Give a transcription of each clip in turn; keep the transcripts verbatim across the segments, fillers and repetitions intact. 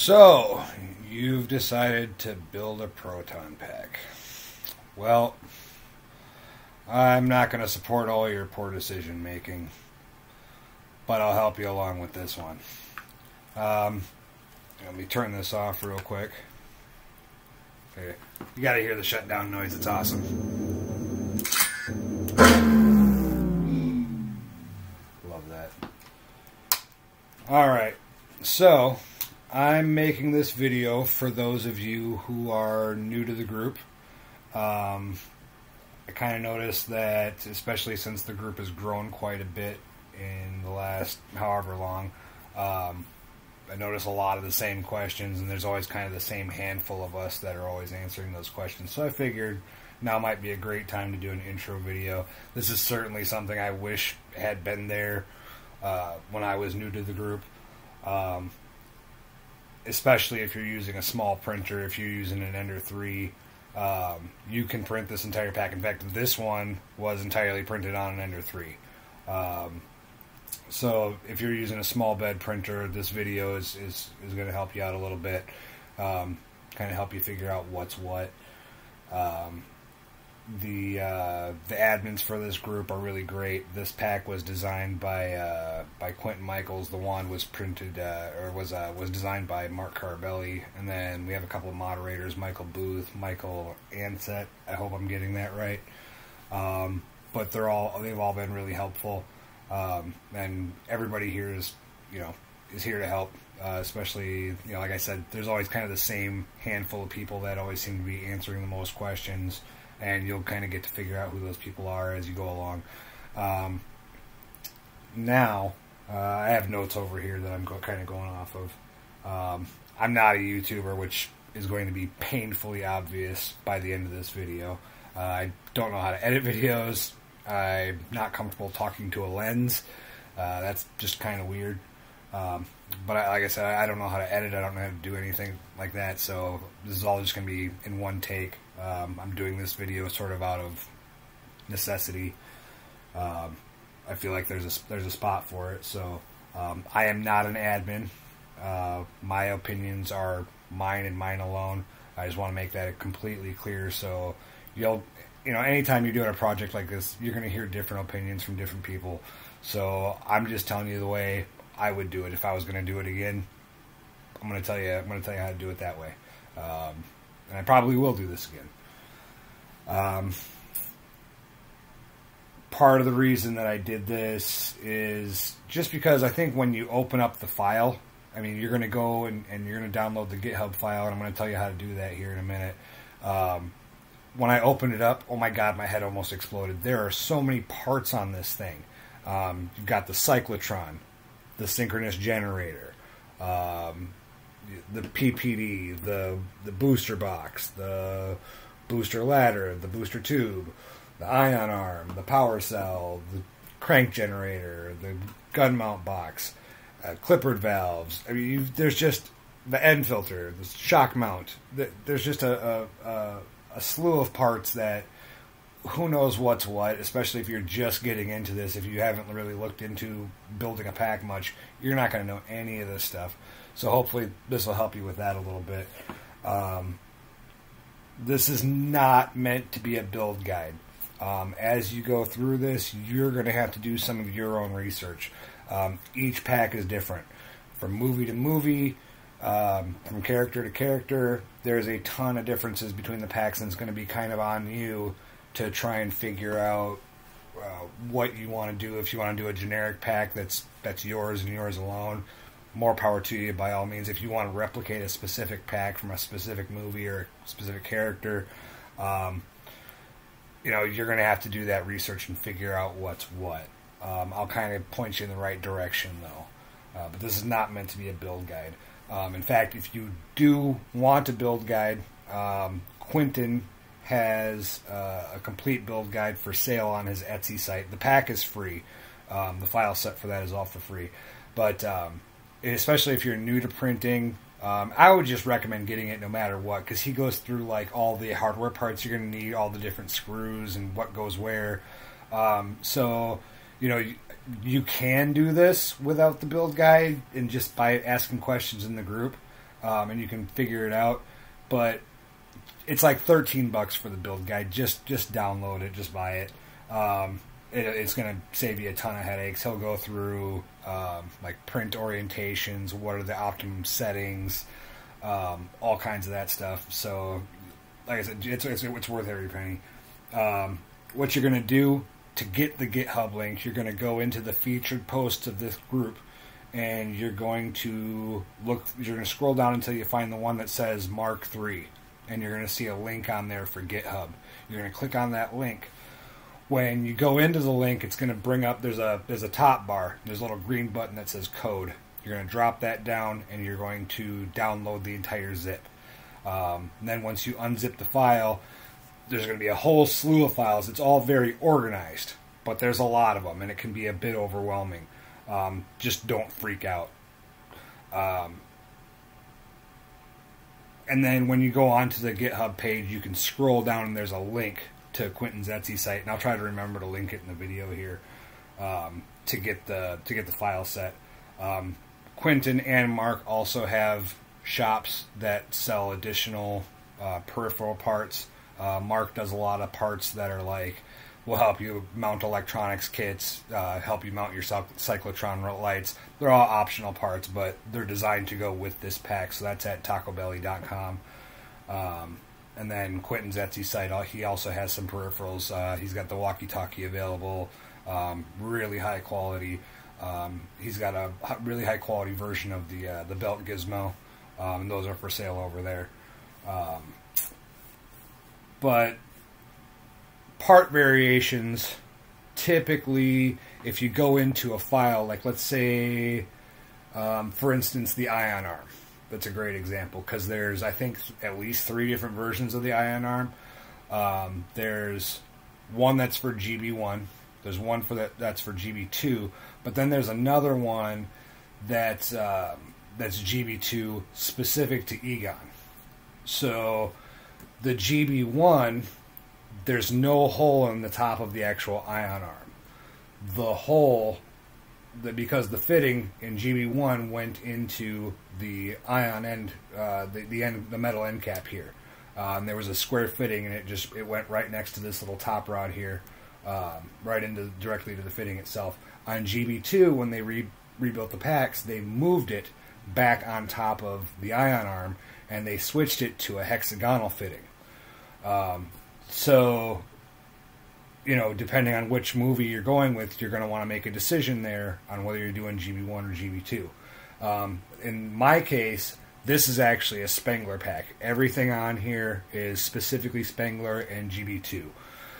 So, you've decided to build a Proton pack. Well, I'm not going to support all your poor decision making, but I'll help you along with this one. Um, let me turn this off real quick. Okay. You got to hear the shutdown noise. It's awesome. Love that. All right. So, I'm making this video for those of you who are new to the group. Um, I kind of noticed that, especially since the group has grown quite a bit in the last however long, um, I notice a lot of the same questions, and there's always kind of the same handful of us that are always answering those questions. So I figured now might be a great time to do an intro video. This is certainly something I wish had been there uh, when I was new to the group. Um, especially if you're using a small printer, if you're using an Ender three, um, you can print this entire pack. In fact, this one was entirely printed on an Ender three. Um, so if you're using a small bed printer, this video is, is, is going to help you out a little bit, um, kind of help you figure out what's what. Um, the uh, the admins for this group are really great. This pack was designed by uh, by Quentin. The wand was printed uh, or was uh, was designed by Marc, and then we have a couple of moderators: Michael Booth, Michael Ansett. I hope I'm getting that right. Um, but they're all they've all been really helpful, um, and everybody here is you know is here to help. Uh, especially you know like I said, there's always kind of the same handful of people that always seem to be answering the most questions. And you'll kind of get to figure out who those people are as you go along. Um, now, uh, I have notes over here that I'm go kind of going off of. Um, I'm not a YouTuber, which is going to be painfully obvious by the end of this video. Uh, I don't know how to edit videos. I'm not comfortable talking to a lens. Uh, that's just kind of weird. Um, but I, like I said, I don't know how to edit. I don't know how to do anything like that. So this is all just going to be in one take. Um, I'm doing this video sort of out of necessity. Um, I feel like there's a there's a spot for it. So um, I am not an admin. Uh, my opinions are mine and mine alone. I just want to make that completely clear. So you'll you know anytime you're doing a project like this, you're going to hear different opinions from different people. So I'm just telling you the way I would do it if I was going to do it again. I'm going to tell you. I'm going to tell you how to do it that way. Um, and I probably will do this again. Um, part of the reason that I did this is just because I think when you open up the file, I mean, you're going to go and, and you're going to download the GitHub file, and I'm going to tell you how to do that here in a minute. Um, when I opened it up, oh my God, my head almost exploded. There are so many parts on this thing. Um, you've got the cyclotron, the synchronous generator, um, the P P D, the the booster box, the booster ladder, the booster tube, the ion arm, the power cell, the crank generator, the gun mount box, uh, clippered valves. I mean, you've, there's just the end filter, the shock mount. There's just a, a, a slew of parts that who knows what's what, especially if you're just getting into this. If you haven't really looked into building a pack much, you're not going to know any of this stuff. So hopefully this will help you with that a little bit. Um, this is not meant to be a build guide. Um, as you go through this, you're going to have to do some of your own research. Um, each pack is different. From movie to movie, um, from character to character, there's a ton of differences between the packs, and it's going to be kind of on you to try and figure out uh, what you want to do. If you want to do a generic pack that's that's yours and yours alone, more power to you by all means. If you want to replicate a specific pack from a specific movie or a specific character, um, you know, you're going to have to do that research and figure out what's what. Um, I'll kind of point you in the right direction, though. Uh, but this is not meant to be a build guide. Um, in fact, if you do want a build guide, um, Quentin has uh, a complete build guide for sale on his Etsy site. The pack is free. Um, the file set for that is all for free. But um, especially if you're new to printing, um, I would just recommend getting it no matter what, because he goes through like all the hardware parts you're going to need, all the different screws and what goes where. Um, so, you know, you, you can do this without the build guide and just by asking questions in the group. um, and you can figure it out. But it's like thirteen bucks for the build guide. Just just download it, just buy it. Um, it it's going to save you a ton of headaches. He'll go through um, like print orientations, what are the optimum settings, um, all kinds of that stuff. So, like I said, it's it's, it's worth every penny. Um, what you're going to do to get the GitHub link, you're going to go into the featured posts of this group, and you're going to look. You're going to scroll down until you find the one that says Mark three, and you're going to see a link on there for GitHub. You're going to click on that link. When you go into the link, it's going to bring up, there's a there's a top bar. There's a little green button that says code. You're going to drop that down, and you're going to download the entire zip. Um, and then once you unzip the file, there's going to be a whole slew of files. It's all very organized, but there's a lot of them, and it can be a bit overwhelming. Um, just don't freak out. Um, and then when you go onto the GitHub page, you can scroll down, and there's a link to Quentin's Etsy site, and I'll try to remember to link it in the video here um, to get the to get the file set. Um, Quentin and Marc also have shops that sell additional uh, peripheral parts. Uh, Marc does a lot of parts that are like, will help you mount electronics kits, uh, help you mount your cyclotron lights. They're all optional parts, but they're designed to go with this pack, so that's at taco belly dot com. Um, And then Quentin's Etsy site, he also has some peripherals. Uh, he's got the walkie-talkie available, um, really high quality. Um, he's got a really high quality version of the uh, the belt gizmo, um, and those are for sale over there. Um, but part variations, typically, if you go into a file, like let's say, um, for instance, the ion arm. That's a great example, because there's, I think, at least three different versions of the ion arm. Um, there's one that's for G B one. There's one for that that's for G B two. But then there's another one that's uh, that's G B two specific to Egon. So the G B one, there's no hole in the top of the actual ion arm. The hole, the, because the fitting in G B one went into the ion end, uh, the the end, the metal end cap here. Uh, and there was a square fitting, and it just it went right next to this little top rod here, um, right into directly to the fitting itself. On G B two, when they re rebuilt the packs, they moved it back on top of the ion arm, and they switched it to a hexagonal fitting. Um, so, you know, depending on which movie you're going with, you're going to want to make a decision there on whether you're doing G B one or G B two. Um, in my case, this is actually a Spengler pack. Everything on here is specifically Spengler and G B two.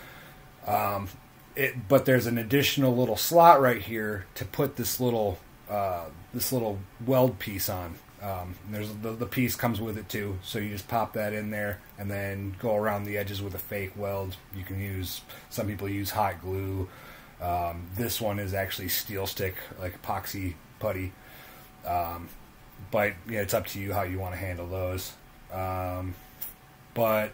Um, it, but there's an additional little slot right here to put this little uh, this little weld piece on. Um, and there's the, the piece comes with it too, so you just pop that in there and then go around the edges with a fake weld. You can use, some people use hot glue. Um, this one is actually steel stick, like epoxy putty. Um, but yeah, it's up to you how you want to handle those. Um, but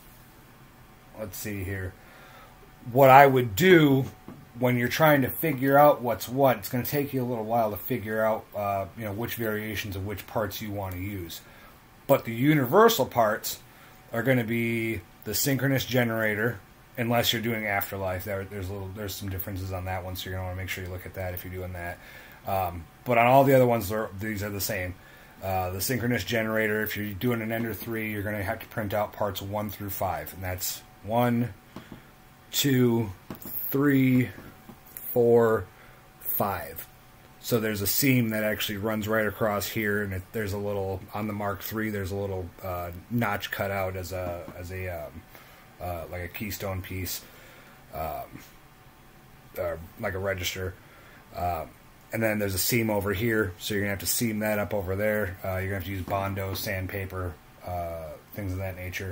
let's see here. What I would do when you're trying to figure out what's what, it's going to take you a little while to figure out, uh, you know, which variations of which parts you want to use. But the universal parts are going to be the synchronous generator, unless you're doing afterlife. There, there's a little, there's some differences on that one, so you're going to want to make sure you look at that if you're doing that. Um, but on all the other ones, these are the same. Uh, the synchronous generator, if you're doing an Ender three, you're going to have to print out parts one through five, and that's one, two, three, four, five. So there's a seam that actually runs right across here, and it, there's a little on the Mark three. There's a little uh, notch cut out as a as a um, uh, like a keystone piece, um, or like a register. Uh, and then there's a seam over here, so you're gonna have to seam that up over there. Uh, you're gonna have to use Bondo, sandpaper, uh, things of that nature.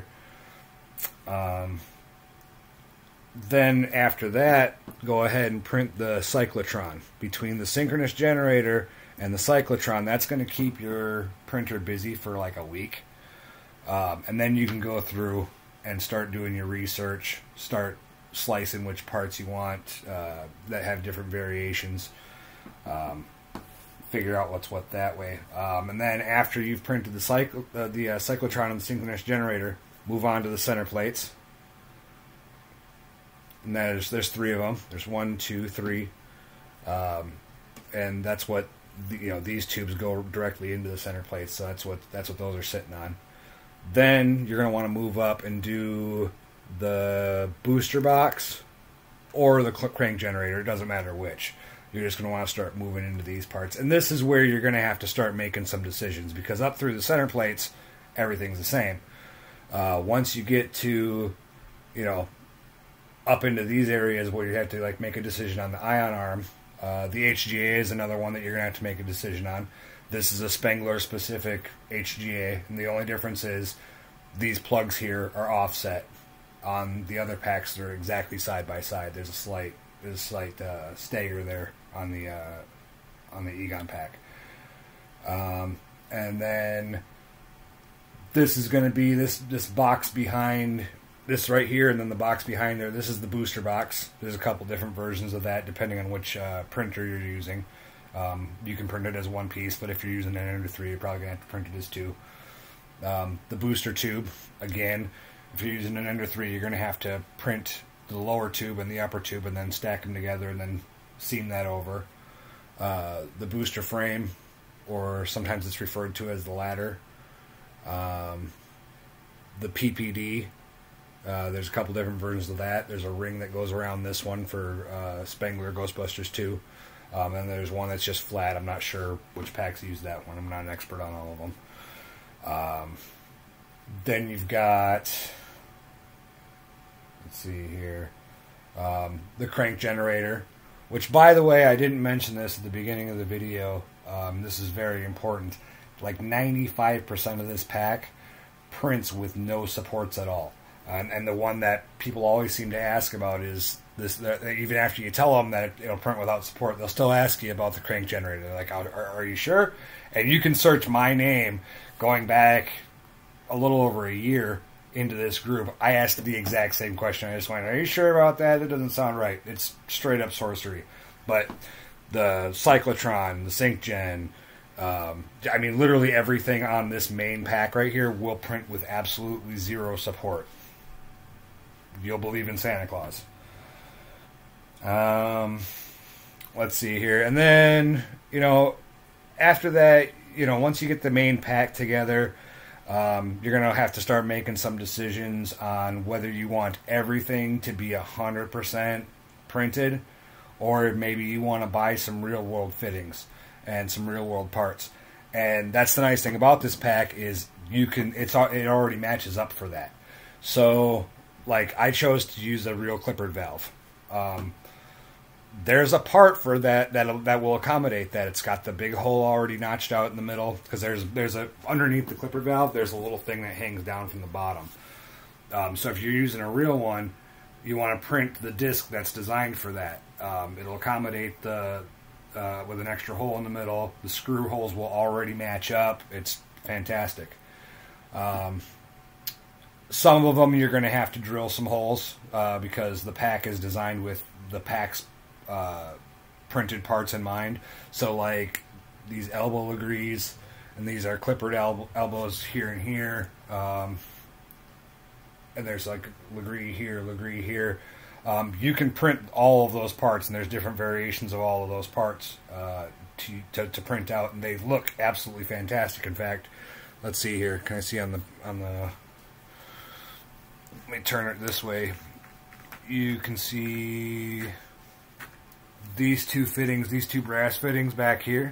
Um, Then after that, go ahead and print the cyclotron. Between the synchronous generator and the cyclotron, that's going to keep your printer busy for like a week. Um, and then you can go through and start doing your research, start slicing which parts you want uh, that have different variations. Um, figure out what's what that way. Um, and then after you've printed the cycle, uh, the uh, cyclotron and the synchronous generator, move on to the center plates. And there's there's three of them. There's one, two, three, um, and that's what the, you know. These tubes go directly into the center plates, so that's what that's what those are sitting on. Then you're going to want to move up and do the booster box or the crank generator. It doesn't matter which. You're just going to want to start moving into these parts. And this is where you're going to have to start making some decisions, because up through the center plates, everything's the same. Uh, once you get to, you know, up into these areas where you have to like make a decision on the ion arm, uh, the H G A is another one that you're going to have to make a decision on. This is a Spengler-specific H G A, and the only difference is these plugs here are offset. On the other packs, they're exactly side by side. There's a slight, there's a slight uh, stagger there on the uh, on the Egon pack. Um, and then this is going to be this this box behind this right here, and then the box behind there. This is the booster box. There's a couple different versions of that depending on which uh, printer you're using. Um, you can print it as one piece, but if you're using an Ender three, you're probably going to have to print it as two. Um, the booster tube, again, if you're using an Ender three, you're going to have to print the lower tube and the upper tube and then stack them together and then seam that over. Uh, the booster frame, or sometimes it's referred to as the ladder. Um, the P P D, uh, there's a couple different versions of that. There's a ring that goes around this one for uh, Spengler Ghostbusters two. Um, and there's one that's just flat. I'm not sure which packs use that one. I'm not an expert on all of them. Um, then you've got, let's see here, um, the crank generator, which, by the way, I didn't mention this at the beginning of the video. Um, this is very important. Like ninety-five percent of this pack prints with no supports at all. And, and the one that people always seem to ask about is this. Even after you tell them that it'll print without support, they'll still ask you about the crank generator. They're like, are, are you sure? And you can search my name going back a little over a year into this group. I asked the exact same question. I just went, are you sure about that? That doesn't sound right. It's straight up sorcery. But the cyclotron, the sync gen, um, I mean, literally everything on this main pack right here will print with absolutely zero support. You'll believe in Santa Claus. Um, let's see here. And then, you know, after that, you know, once you get the main pack together, um, you're going to have to start making some decisions on whether you want everything to be one hundred percent printed, or maybe you want to buy some real-world fittings and some real-world parts. And that's the nice thing about this pack is you can, it's it already matches up for that. So, like, I chose to use a real clippered valve. Um, there's a part for that that that will accommodate that. It's got the big hole already notched out in the middle, because there's there's a underneath the clippered valve. There's a little thing that hangs down from the bottom. Um, so if you're using a real one, you want to print the disc that's designed for that. Um, it'll accommodate the uh, with an extra hole in the middle. The screw holes will already match up. It's fantastic. Um, some of them you're going to have to drill some holes uh, because the pack is designed with the pack's uh, printed parts in mind. So like these elbow legrees, and these are clippered elbow elbows here and here. Um, and there's like legree here, legree here. Um, you can print all of those parts, and there's different variations of all of those parts uh, to, to to print out, and they look absolutely fantastic. In fact, let's see here. Can I see on the on the? Let me turn it this way. You can see these two fittings, these two brass fittings back here.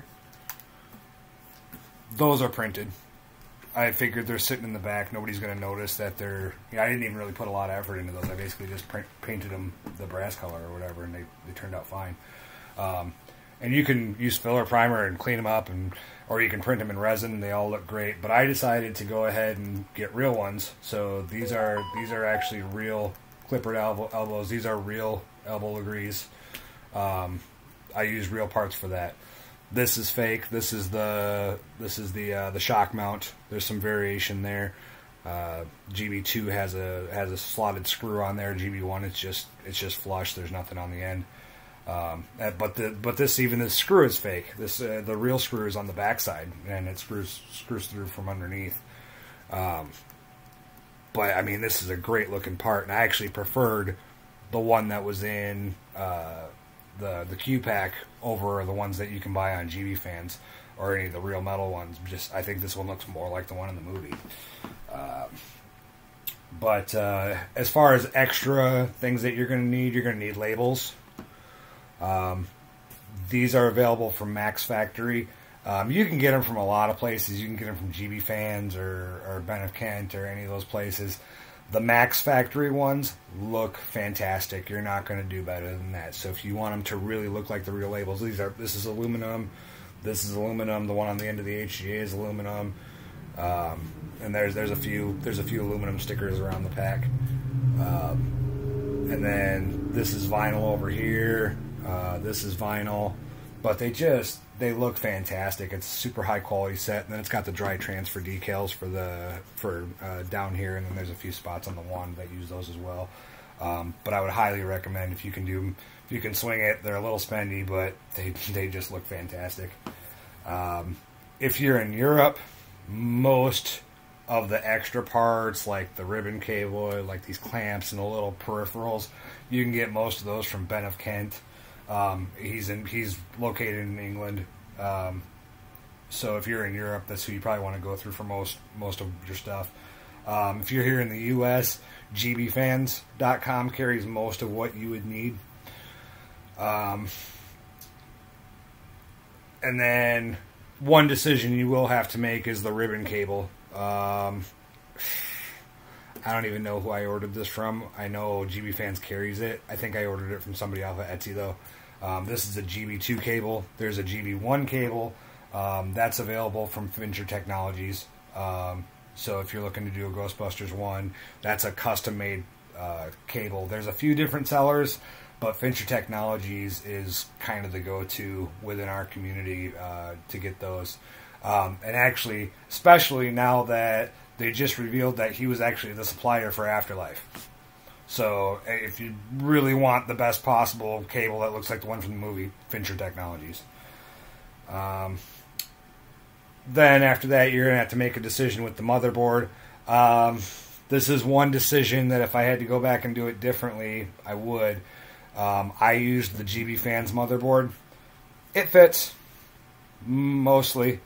Those are printed. I figured they're sitting in the back. Nobody's going to notice that they're... You know, I didn't even really put a lot of effort into those. I basically just print, painted them the brass color or whatever, and they, they turned out fine. Um, and you can use filler primer and clean them up, and or you can print them in resin, and they all look great. But I decided to go ahead and get real ones. So these are these are actually real clippered elbow, elbows. These are real elbow legrees. Um, I use real parts for that. This is fake. This is the this is the uh, the shock mount. There's some variation there. Uh, G B two has a has a slotted screw on there. G B one it's just it's just flush. There's nothing on the end. Um, uh, but the but this even this screw is fake. This uh, the real screw is on the backside, and it screws screws through from underneath. Um, but I mean, this is a great looking part, and I actually preferred the one that was in uh, the the Q pack over the ones that you can buy on G B Fans or any of the real metal ones. Just I think this one looks more like the one in the movie. Um, but uh, as far as extra things that you're going to need, you're going to need labels. Um, these are available from Max Factory. Um, you can get them from a lot of places. You can get them from G B Fans or, or Ben of Kent or any of those places. The Max Factory ones look fantastic. You're not going to do better than that. So if you want them to really look like the real labels, these are this is aluminum. This is aluminum. The one on the end of the H G A is aluminum. Um, and there's there's a few there's a few aluminum stickers around the pack. Um, and then this is vinyl over here. Uh, this is vinyl, but they just they look fantastic. It's a super high quality set, and then it's got the dry transfer decals for the for uh, down here, and then there's a few spots on the wand that use those as well. Um, but I would highly recommend if you can do if you can swing it. They're a little spendy, but they they just look fantastic. Um, if you're in Europe, most of the extra parts like the ribbon cable, like these clamps and the little peripherals, you can get most of those from Ben of Kent. Um, he's in. He's located in England, um, so if you're in Europe, that's who you probably want to go through for most most of your stuff. Um, if you're here in the U S, G B fans dot com carries most of what you would need. Um, and then one decision you will have to make is the ribbon cable. Um, I don't even know who I ordered this from. I know G B Fans carries it. I think I ordered it from somebody off of Etsy, though. Um, this is a G B two cable. There's a G B one cable. Um, that's available from Fincher Technologies. Um, so if you're looking to do a Ghostbusters one, that's a custom-made uh, cable. There's a few different sellers, but Fincher Technologies is kind of the go-to within our community uh, to get those. Um, and actually, especially now that they just revealed that he was actually the supplier for Afterlife. So if you really want the best possible cable that looks like the one from the movie, Fincher Technologies. Um, then after that, you're going to have to make a decision with the motherboard. Um, this is one decision that if I had to go back and do it differently, I would. Um, I used the G B Fans motherboard. It fits, mostly.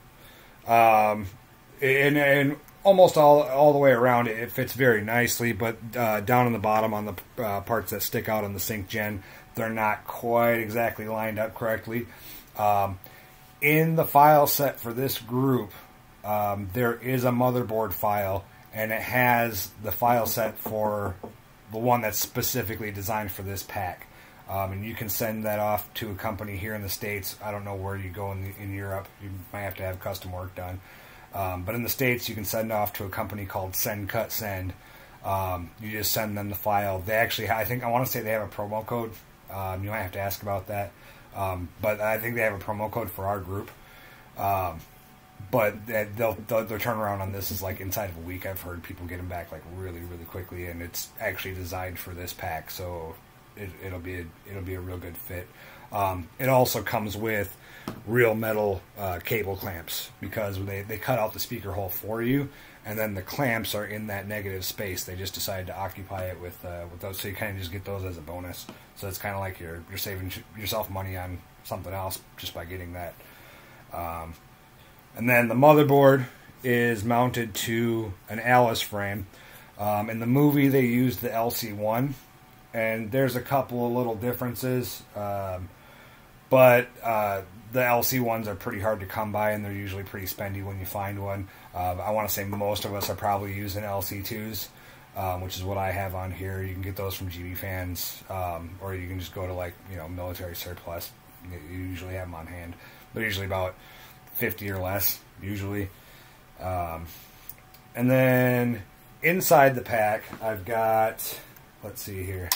Um, and, and almost all all the way around it, it fits very nicely, but uh, down on the bottom on the uh, parts that stick out on the Sync Gen, they're not quite exactly lined up correctly. Um, in the file set for this group, um, there is a motherboard file, and it has the file set for the one that's specifically designed for this pack. Um, and you can send that off to a company here in the States. I don't know where you go in, the, in Europe. You might have to have custom work done. Um, but in the States, you can send off to a company called Send Cut Send. Um, you just send them the file. They actually, I think, I want to say they have a promo code. Um, you might have to ask about that. Um, but I think they have a promo code for our group. Um, but they'll, they'll, their turnaround on this is like inside of a week. I've heard people get them back like really, really quickly, and it's actually designed for this pack, so it, it'll be a, it'll be a real good fit. Um, it also comes with real metal uh, cable clamps, because they, they cut out the speaker hole for you, and then the clamps are in that negative space. They just decided to occupy it with uh, with those, so you kind of just get those as a bonus. So it's kind of like you're you're saving yourself money on something else just by getting that. Um, and then the motherboard is mounted to an Alice frame. Um, in the movie, they used the L C one, and there's a couple of little differences, um, but uh, the L C ones are pretty hard to come by, and they're usually pretty spendy when you find one. Uh, I want to say most of us are probably using L C twos, um, which is what I have on here. You can get those from G B Fans, um, or you can just go to, like, you know, military surplus. You usually have them on hand. They're usually about fifty or less, usually. Um, and then inside the pack, I've got, let's see here.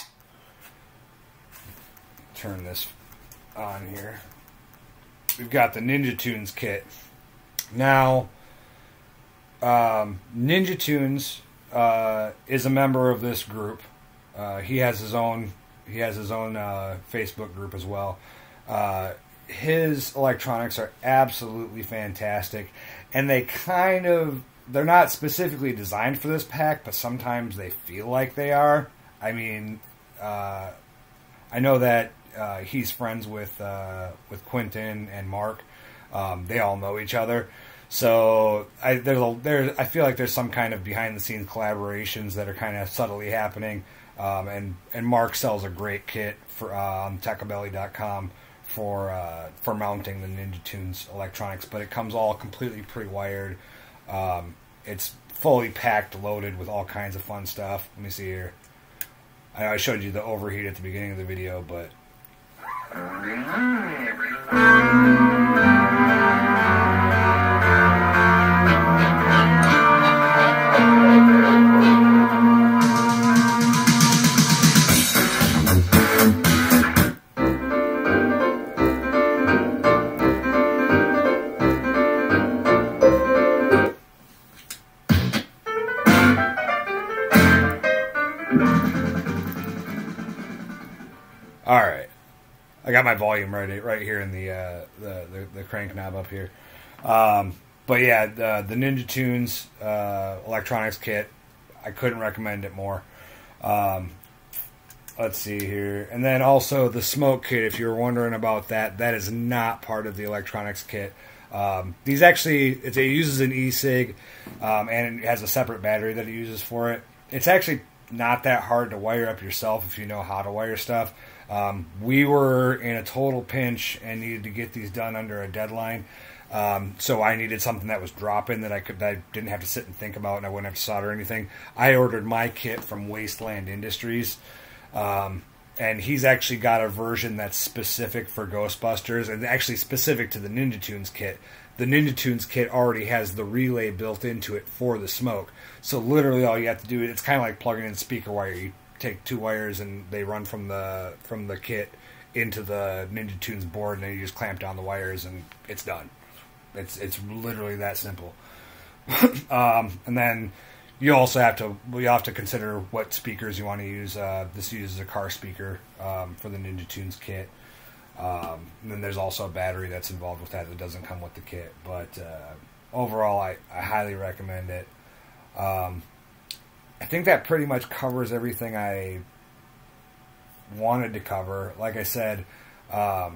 Turn this on here. We've got the Ninja Tunes kit. Now, um, Ninja Tunes uh, is a member of this group. Uh, he has his own He has his own uh, Facebook group as well. Uh, his electronics are absolutely fantastic, and they kind of, they're not specifically designed for this pack, but sometimes they feel like they are. I mean, uh, I know that uh, he's friends with uh, with Quentin and Marc. Um, they all know each other, so I there's a, there I feel like there's some kind of behind the scenes collaborations that are kind of subtly happening. Um, and and Marc sells a great kit for uh, on Techabelly dot com for uh, for mounting the Ninja Tunes electronics, but it comes all completely pre-wired. Um, it's fully packed, loaded with all kinds of fun stuff. Let me see here. I, I showed you the overheat at the beginning of the video, but all right, I got my volume right right here in the uh, the, the the crank knob up here. Um, but yeah, the, the Ninja Tunes uh, electronics kit, I couldn't recommend it more. Um, let's see here, and then also the smoke kit. If you're wondering about that, that is not part of the electronics kit. Um, these actually, it, it uses an e-cig, um, and it has a separate battery that it uses for it. It's actually not that hard to wire up yourself if you know how to wire stuff. Um, we were in a total pinch and needed to get these done under a deadline. Um, so I needed something that was drop-in that I could, that I didn't have to sit and think about, and I wouldn't have to solder anything. I ordered my kit from Wasteland Industries, um, and he's actually got a version that's specific for Ghostbusters, and actually specific to the Ninja Tunes kit. The Ninja Tunes kit already has the relay built into it for the smoke. So literally all you have to do, it's kind of like plugging in speaker wire. You take two wires and they run from the from the kit into the Ninja Tunes board, and then you just clamp down the wires and it's done. It's it's literally that simple. um, and then you also have to you have to consider what speakers you want to use. Uh, this uses a car speaker um, for the Ninja Tunes kit. Um, and then there's also a battery that's involved with that that doesn't come with the kit. But uh, overall, I, I highly recommend it. Um, I think that pretty much covers everything I wanted to cover. Like I said, um,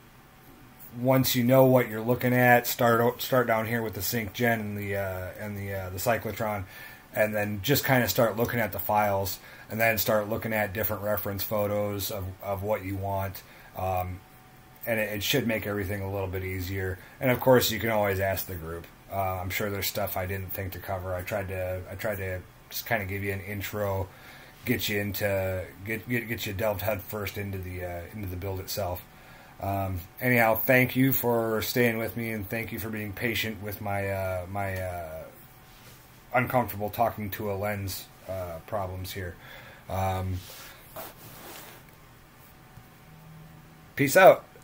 once you know what you're looking at, start start down here with the Sync Gen and the uh, and the uh, the cyclotron, and then just kind of start looking at the files, and then start looking at different reference photos of of what you want. Um, and it, it should make everything a little bit easier. And of course, you can always ask the group. Uh, I'm sure there's stuff I didn't think to cover. I tried to I tried to just kind of give you an intro, get you into get get get you delved head first into the uh, into the build itself. Um, anyhow, thank you for staying with me, and thank you for being patient with my uh, my uh, uncomfortable talking to a lens uh, problems here. Um, peace out.